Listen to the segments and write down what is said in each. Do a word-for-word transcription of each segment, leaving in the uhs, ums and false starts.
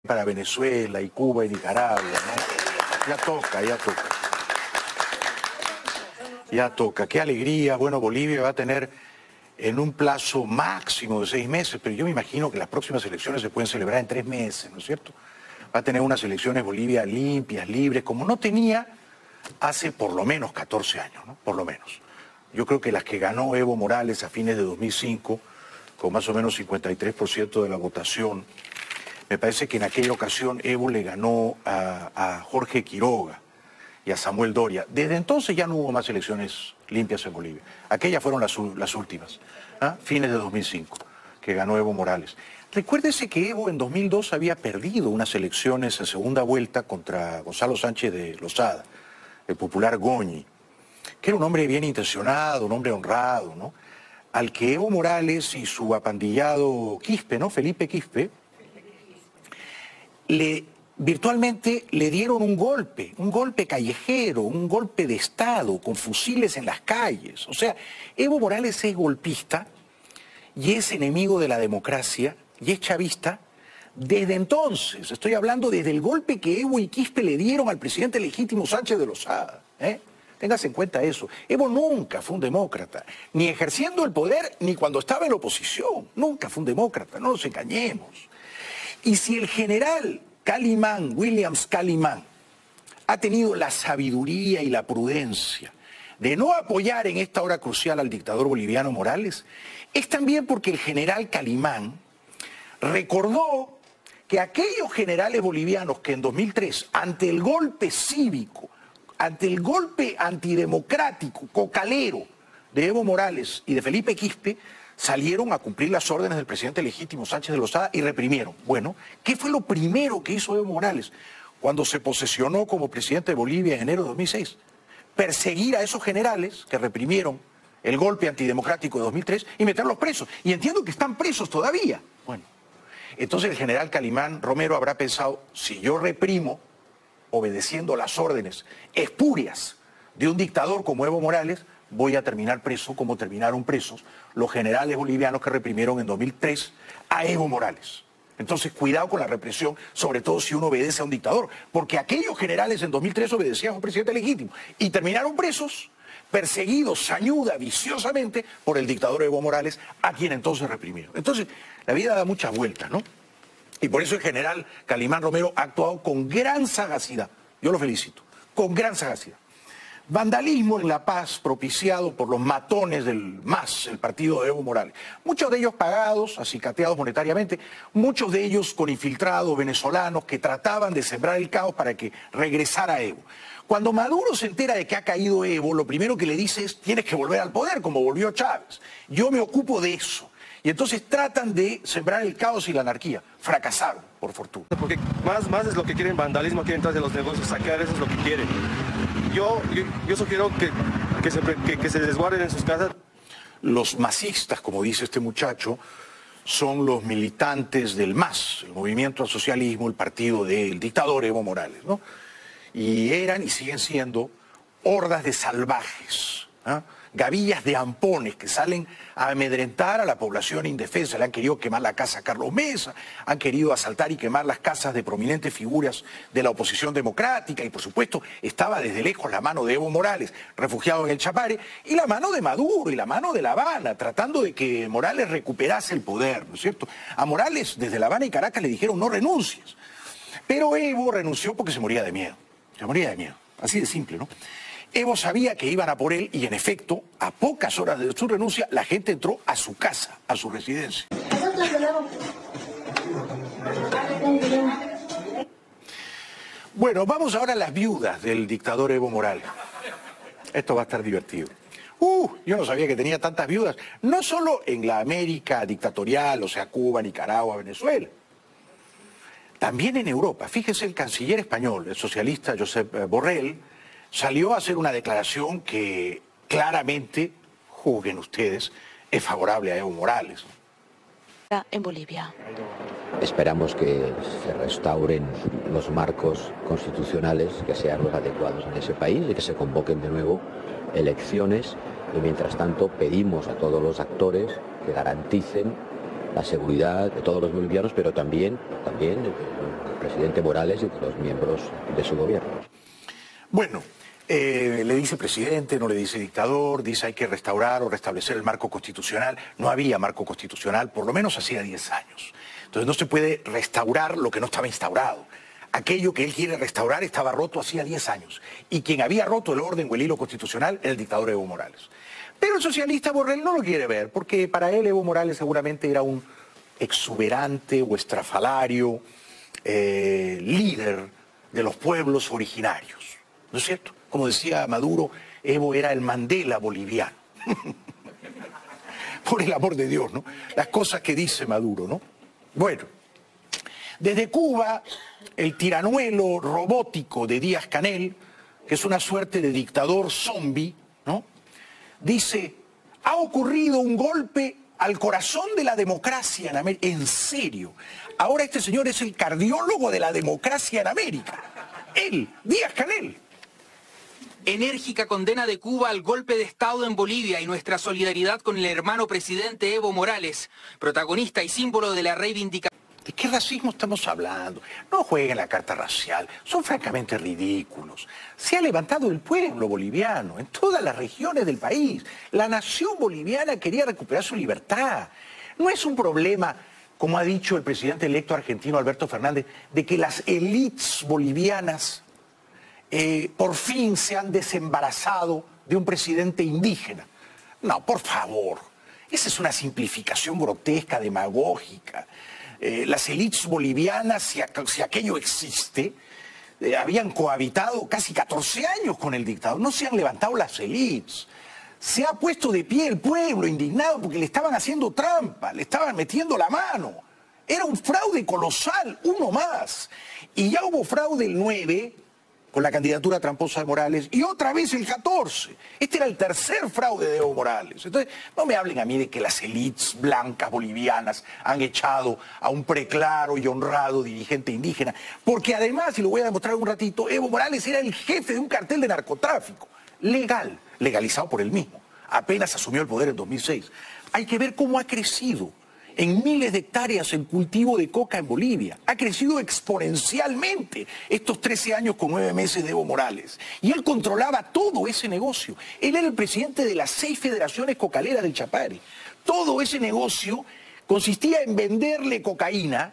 para Venezuela y Cuba y Nicaragua, ¿no? Ya toca, ya toca. Ya toca. Qué alegría. Bueno, Bolivia va a tener en un plazo máximo de seis meses, pero yo me imagino que las próximas elecciones se pueden celebrar en tres meses, ¿no es cierto? Va a tener unas elecciones Bolivia limpias, libres, como no tenía hace por lo menos catorce años, ¿no? Por lo menos. Yo creo que las que ganó Evo Morales a fines de dos mil cinco, con más o menos cincuenta y tres por ciento de la votación, me parece que en aquella ocasión Evo le ganó a, a Jorge Quiroga y a Samuel Doria. Desde entonces ya no hubo más elecciones limpias en Bolivia. Aquellas fueron las, las últimas, ¿ah? Fines de dos mil cinco, que ganó Evo Morales. Recuérdese que Evo en dos mil dos había perdido unas elecciones en segunda vuelta contra Gonzalo Sánchez de Lozada, el popular Goñi, que era un hombre bien intencionado, un hombre honrado, ¿no? Al que Evo Morales y su apandillado Quispe, ¿no? Felipe Quispe, le virtualmente le dieron un golpe, un golpe callejero, un golpe de Estado, con fusiles en las calles. O sea, Evo Morales es golpista y es enemigo de la democracia y es chavista desde entonces. Estoy hablando desde el golpe que Evo y Quispe le dieron al presidente legítimo Sánchez de Lozada, ¿eh? Téngase en cuenta eso. Evo nunca fue un demócrata, ni ejerciendo el poder, ni cuando estaba en la oposición. Nunca fue un demócrata, no nos engañemos. Y si el general Calimán, Williams Calimán, ha tenido la sabiduría y la prudencia de no apoyar en esta hora crucial al dictador boliviano Morales, es también porque el general Calimán recordó que aquellos generales bolivianos que en dos mil tres, ante el golpe cívico, ante el golpe antidemocrático, cocalero de Evo Morales y de Felipe Quispe, salieron a cumplir las órdenes del presidente legítimo Sánchez de Lozada y reprimieron. Bueno, ¿qué fue lo primero que hizo Evo Morales cuando se posesionó como presidente de Bolivia en enero de dos mil seis? Perseguir a esos generales que reprimieron el golpe antidemocrático de dos mil tres y meterlos presos. Y entiendo que están presos todavía. Bueno, entonces el general Calimán Romero habrá pensado, si yo reprimo, obedeciendo las órdenes espurias de un dictador como Evo Morales, voy a terminar preso como terminaron presos los generales bolivianos que reprimieron en dos mil tres a Evo Morales. Entonces, cuidado con la represión, sobre todo si uno obedece a un dictador, porque aquellos generales en dos mil tres obedecían a un presidente legítimo y terminaron presos, perseguidos, sañuda, viciosamente, por el dictador Evo Morales, a quien entonces reprimieron. Entonces, la vida da muchas vueltas, ¿no? Y por eso el general Calimán Romero ha actuado con gran sagacidad. Yo lo felicito, con gran sagacidad. Vandalismo en La Paz propiciado por los matones del M A S, el partido de Evo Morales. Muchos de ellos pagados, acicateados monetariamente, muchos de ellos con infiltrados venezolanos que trataban de sembrar el caos para que regresara Evo. Cuando Maduro se entera de que ha caído Evo, lo primero que le dice es, tienes que volver al poder, como volvió Chávez. Yo me ocupo de eso. Y entonces tratan de sembrar el caos y la anarquía. Fracasaron, por fortuna. Porque más, más es lo que quieren, vandalismo, quieren entrar de los negocios, saquear, eso es lo que quieren. Yo, yo, yo sugiero que, que, se, que, que se resguarden en sus casas. Los masistas, como dice este muchacho, son los militantes del M A S, el Movimiento al Socialismo, el partido del dictador Evo Morales, ¿no? Y eran y siguen siendo hordas de salvajes, ¿eh? Gavillas de ampones que salen a amedrentar a la población indefensa. Le han querido quemar la casa a Carlos Mesa, han querido asaltar y quemar las casas de prominentes figuras de la oposición democrática y, por supuesto, estaba desde lejos la mano de Evo Morales, refugiado en el Chapare, y la mano de Maduro y la mano de La Habana, tratando de que Morales recuperase el poder, ¿no es cierto? A Morales, desde La Habana y Caracas, le dijeron no renuncies. Pero Evo renunció porque se moría de miedo. Se moría de miedo. Así de simple, ¿no? Evo sabía que iban a por él y, en efecto, a pocas horas de su renuncia, la gente entró a su casa, a su residencia. Bueno, vamos ahora a las viudas del dictador Evo Morales. Esto va a estar divertido. Uh, yo no sabía que tenía tantas viudas, no solo en la América dictatorial, o sea, Cuba, Nicaragua, Venezuela. También en Europa. Fíjese, el canciller español, el socialista Josep Borrell, salió a hacer una declaración que claramente, juzguen ustedes, es favorable a Evo Morales. En Bolivia. Esperamos que se restauren los marcos constitucionales que sean los adecuados en ese país y que se convoquen de nuevo elecciones. Y mientras tanto pedimos a todos los actores que garanticen la seguridad de todos los bolivianos, pero también, también del presidente Morales y de los miembros de su gobierno. Bueno, eh, le dice presidente, no le dice dictador, dice hay que restaurar o restablecer el marco constitucional. No había marco constitucional, por lo menos hacía diez años. Entonces no se puede restaurar lo que no estaba instaurado. Aquello que él quiere restaurar estaba roto hacía diez años. Y quien había roto el orden o el hilo constitucional era el dictador Evo Morales. Pero el socialista Borrell no lo quiere ver, porque para él Evo Morales seguramente era un exuberante o estrafalario eh, líder de los pueblos originarios. ¿No es cierto? Como decía Maduro, Evo era el Mandela boliviano. Por el amor de Dios, ¿no? Las cosas que dice Maduro, ¿no? Bueno, desde Cuba, el tiranuelo robótico de Díaz-Canel, que es una suerte de dictador zombie, ¿no? Dice, ha ocurrido un golpe al corazón de la democracia en América. En serio, ahora este señor es el cardiólogo de la democracia en América. Él, Díaz-Canel. Enérgica condena de Cuba al golpe de Estado en Bolivia y nuestra solidaridad con el hermano presidente Evo Morales, protagonista y símbolo de la reivindicación. ¿De qué racismo estamos hablando? No jueguen la carta racial, son francamente ridículos. Se ha levantado el pueblo boliviano en todas las regiones del país. La nación boliviana quería recuperar su libertad. No es un problema, como ha dicho el presidente electo argentino Alberto Fernández, de que las élites bolivianas eh, por fin se han desembarazado de un presidente indígena. No, por favor, esa es una simplificación grotesca, demagógica. Eh, las élites bolivianas, si, si aquello existe, eh, habían cohabitado casi catorce años con el dictador. No se han levantado las élites. Se ha puesto de pie el pueblo indignado porque le estaban haciendo trampa, le estaban metiendo la mano. Era un fraude colosal, uno más. Y ya hubo fraude el nueve, con la candidatura tramposa de Morales, y otra vez el catorce. Este era el tercer fraude de Evo Morales. Entonces, no me hablen a mí de que las élites blancas bolivianas han echado a un preclaro y honrado dirigente indígena, porque además, y lo voy a demostrar un ratito, Evo Morales era el jefe de un cartel de narcotráfico, legal, legalizado por él mismo. Apenas asumió el poder en dos mil seis. Hay que ver cómo ha crecido en miles de hectáreas el cultivo de coca en Bolivia. Ha crecido exponencialmente estos trece años con nueve meses de Evo Morales. Y él controlaba todo ese negocio. Él era el presidente de las seis federaciones cocaleras del Chapare. Todo ese negocio consistía en venderle cocaína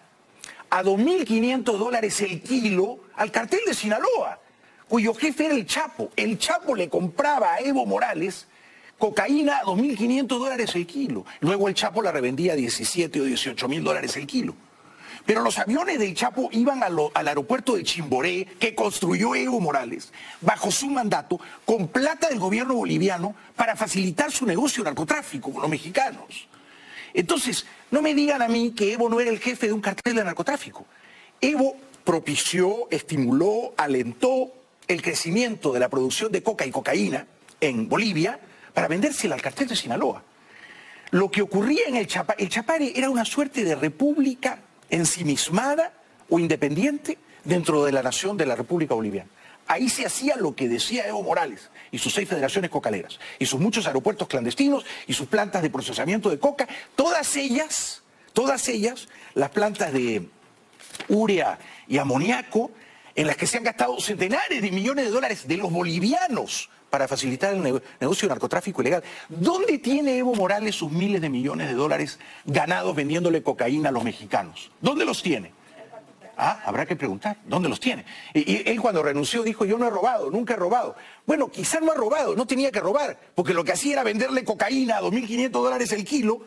a dos mil quinientos dólares el kilo al cartel de Sinaloa, cuyo jefe era el Chapo. El Chapo le compraba a Evo Morales cocaína a dos mil quinientos dólares el kilo. Luego el Chapo la revendía a diecisiete o dieciocho mil dólares el kilo. Pero los aviones del Chapo iban a lo, al aeropuerto de Chimboré, que construyó Evo Morales, bajo su mandato, con plata del gobierno boliviano para facilitar su negocio de narcotráfico con los mexicanos. Entonces, no me digan a mí que Evo no era el jefe de un cartel de narcotráfico. Evo propició, estimuló, alentó el crecimiento de la producción de coca y cocaína en Bolivia para vendérsela al cartel de Sinaloa. Lo que ocurría en el Chapare, el Chapare era una suerte de república ensimismada o independiente dentro de la nación de la República Boliviana. Ahí se hacía lo que decía Evo Morales y sus seis federaciones cocaleras, y sus muchos aeropuertos clandestinos y sus plantas de procesamiento de coca, todas ellas, todas ellas, las plantas de urea y amoníaco, en las que se han gastado centenares de millones de dólares de los bolivianos para facilitar el negocio de narcotráfico ilegal. ¿Dónde tiene Evo Morales sus miles de millones de dólares ganados vendiéndole cocaína a los mexicanos? ¿Dónde los tiene? Ah, habrá que preguntar, ¿dónde los tiene? Y, y él cuando renunció dijo, yo no he robado, nunca he robado. Bueno, quizás no ha robado, no tenía que robar, porque lo que hacía era venderle cocaína a dos mil quinientos dólares el kilo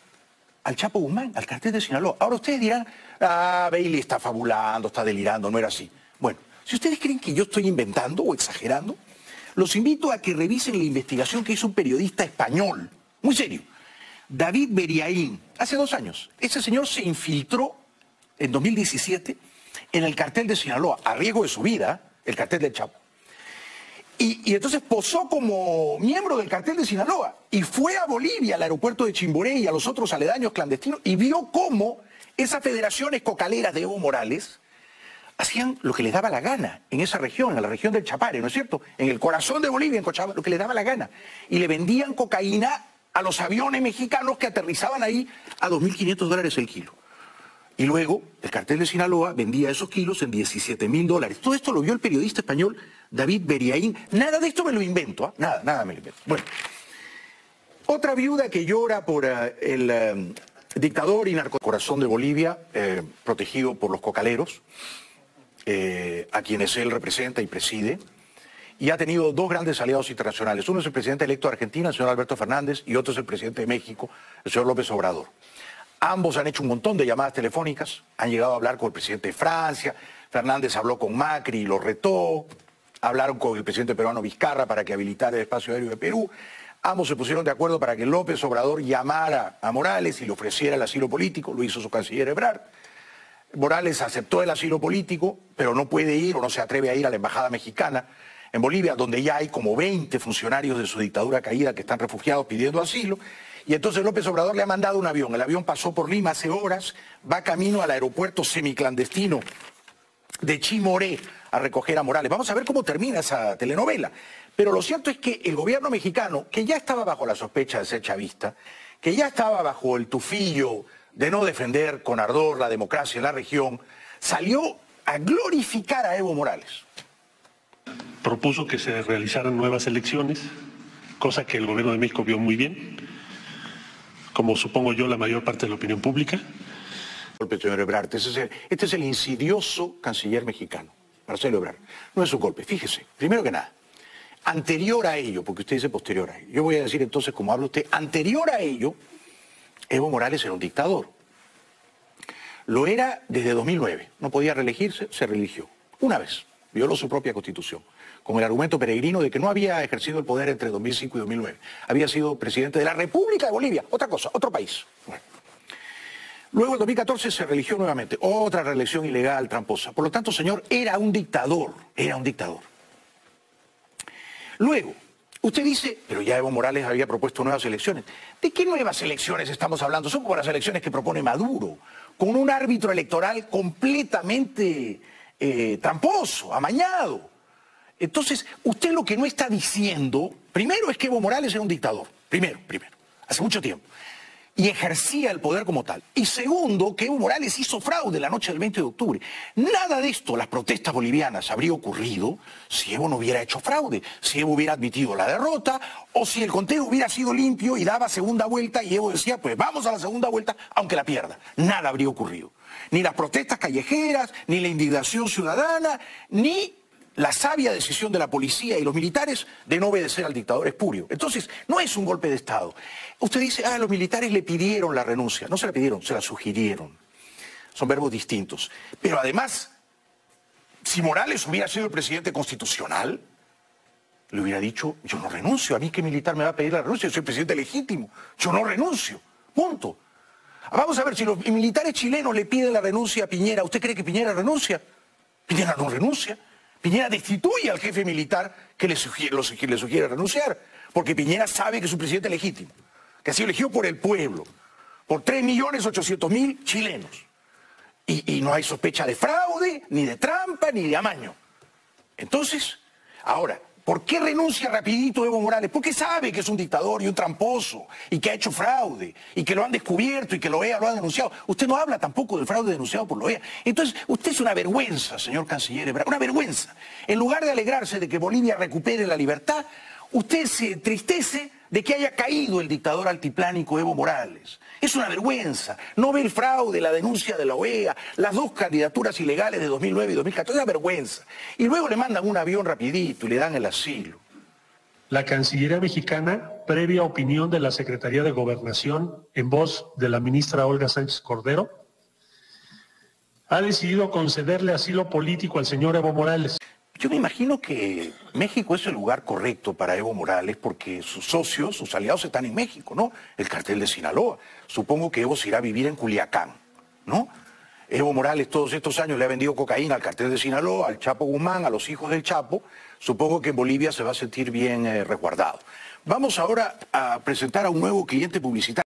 al Chapo Guzmán, al cartel de Sinaloa. Ahora ustedes dirán, ah, Bailey está fabulando, está delirando, no era así. Bueno, si ustedes creen que yo estoy inventando o exagerando, los invito a que revisen la investigación que hizo un periodista español, muy serio, David Beriaín, hace dos años. Ese señor se infiltró en dos mil diecisiete en el cartel de Sinaloa, a riesgo de su vida, el cartel del Chapo. Y, y entonces posó como miembro del cartel de Sinaloa y fue a Bolivia, al aeropuerto de Chimboré y a los otros aledaños clandestinos, y vio cómo esas federaciones cocaleras de Evo Morales hacían lo que les daba la gana en esa región, en la región del Chapare, ¿no es cierto? En el corazón de Bolivia, en Cochabamba, lo que les daba la gana. Y le vendían cocaína a los aviones mexicanos que aterrizaban ahí a dos mil quinientos dólares el kilo. Y luego el cartel de Sinaloa vendía esos kilos en diecisiete mil dólares. Todo esto lo vio el periodista español David Beriaín. Nada de esto me lo invento, ¿eh? Nada, nada me lo invento. Bueno, otra viuda que llora por uh, el uh, dictador y narcocorazón de Bolivia, eh, protegido por los cocaleros, eh, a quienes él representa y preside, y ha tenido dos grandes aliados internacionales. Uno es el presidente electo de Argentina, el señor Alberto Fernández, y otro es el presidente de México, el señor López Obrador. Ambos han hecho un montón de llamadas telefónicas, han llegado a hablar con el presidente de Francia, Fernández habló con Macri y lo retó, hablaron con el presidente peruano Vizcarra para que habilitara el espacio aéreo de Perú. Ambos se pusieron de acuerdo para que López Obrador llamara a Morales y le ofreciera el asilo político, lo hizo su canciller Ebrard. Morales aceptó el asilo político, pero no puede ir o no se atreve a ir a la embajada mexicana en Bolivia, donde ya hay como veinte funcionarios de su dictadura caída que están refugiados pidiendo asilo. Y entonces López Obrador le ha mandado un avión. El avión pasó por Lima hace horas, va camino al aeropuerto semiclandestino de Chimoré a recoger a Morales. Vamos a ver cómo termina esa telenovela. Pero lo cierto es que el gobierno mexicano, que ya estaba bajo la sospecha de ser chavista, que ya estaba bajo el tufillo de no defender con ardor la democracia en la región, salió a glorificar a Evo Morales. Propuso que se realizaran nuevas elecciones, cosa que el gobierno de México vio muy bien, como supongo yo la mayor parte de la opinión pública. Señor Ebrard, este es el, este es el insidioso canciller mexicano, Marcelo Ebrard. No es un golpe, fíjese, primero que nada, anterior a ello, porque usted dice posterior a ello, yo voy a decir entonces, como habla usted, anterior a ello, Evo Morales era un dictador. Lo era desde dos mil nueve, no podía reelegirse, se reeligió. Una vez, violó su propia constitución, con el argumento peregrino de que no había ejercido el poder entre dos mil cinco y dos mil nueve. Había sido presidente de la República de Bolivia, otra cosa, otro país. Bueno. Luego en dos mil catorce se reeligió nuevamente, otra reelección ilegal, tramposa. Por lo tanto, señor, era un dictador, era un dictador. Luego, usted dice, pero ya Evo Morales había propuesto nuevas elecciones. ¿De qué nuevas elecciones estamos hablando? Son como las elecciones que propone Maduro, con un árbitro electoral completamente eh, tramposo, amañado. Entonces, usted lo que no está diciendo, primero es que Evo Morales era un dictador, primero, primero, hace mucho tiempo, y ejercía el poder como tal. Y segundo, que Evo Morales hizo fraude la noche del veinte de octubre. Nada de esto, las protestas bolivianas, habría ocurrido si Evo no hubiera hecho fraude, si Evo hubiera admitido la derrota, o si el conteo hubiera sido limpio y daba segunda vuelta y Evo decía, pues vamos a la segunda vuelta, aunque la pierda. Nada habría ocurrido. Ni las protestas callejeras, ni la indignación ciudadana, ni la sabia decisión de la policía y los militares de no obedecer al dictador espurio. Entonces, no es un golpe de Estado. Usted dice, ah, los militares le pidieron la renuncia. No se la pidieron, se la sugirieron. Son verbos distintos. Pero además, si Morales hubiera sido el presidente constitucional, le hubiera dicho, yo no renuncio. ¿A mí qué militar me va a pedir la renuncia? Yo soy presidente legítimo. Yo no renuncio. Punto. Vamos a ver, si los militares chilenos le piden la renuncia a Piñera, ¿usted cree que Piñera renuncia? Piñera no renuncia. Piñera destituye al jefe militar que le sugiere, lo sugiere, le sugiere renunciar, porque Piñera sabe que es un presidente legítimo, que ha sido elegido por el pueblo, por tres millones ochocientos mil chilenos. Y, y no hay sospecha de fraude, ni de trampa, ni de amaño. Entonces, ahora, ¿por qué renuncia rapidito Evo Morales? Porque sabe que es un dictador y un tramposo, y que ha hecho fraude, y que lo han descubierto, y que la O E A lo ha denunciado. Usted no habla tampoco del fraude denunciado por la O E A. Entonces, usted es una vergüenza, señor canciller Ebrard, una vergüenza. En lugar de alegrarse de que Bolivia recupere la libertad, usted se entristece de que haya caído el dictador altiplánico Evo Morales. Es una vergüenza. No ve el fraude, la denuncia de la O E A, las dos candidaturas ilegales de dos mil nueve y dos mil catorce. Es una vergüenza. Y luego le mandan un avión rapidito y le dan el asilo. La Cancillería mexicana, previa opinión de la Secretaría de Gobernación, en voz de la ministra Olga Sánchez Cordero, ha decidido concederle asilo político al señor Evo Morales. Yo me imagino que México es el lugar correcto para Evo Morales porque sus socios, sus aliados están en México, ¿no? El cartel de Sinaloa. Supongo que Evo se irá a vivir en Culiacán, ¿no? Evo Morales todos estos años le ha vendido cocaína al cartel de Sinaloa, al Chapo Guzmán, a los hijos del Chapo. Supongo que en Bolivia se va a sentir bien eh, resguardado. Vamos ahora a presentar a un nuevo cliente publicitario.